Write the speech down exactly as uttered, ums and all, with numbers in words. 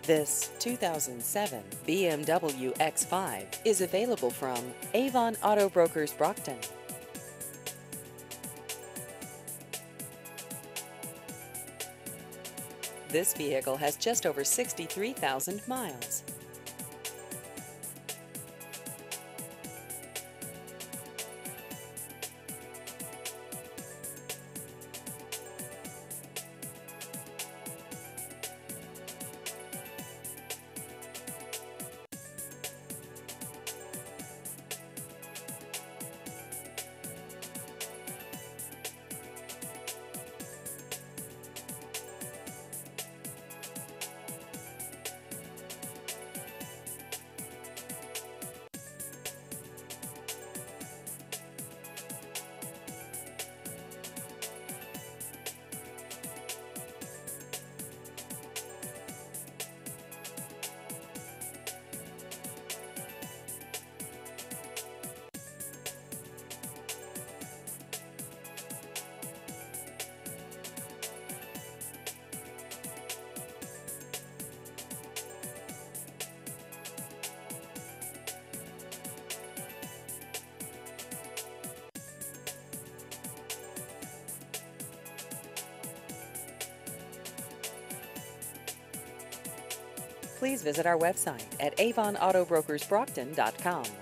This two thousand seven B M W X five is available from Avon Auto Brokers Brockton. This vehicle has just over sixty-three thousand miles. Please visit our website at avon auto brokers brockton dot com.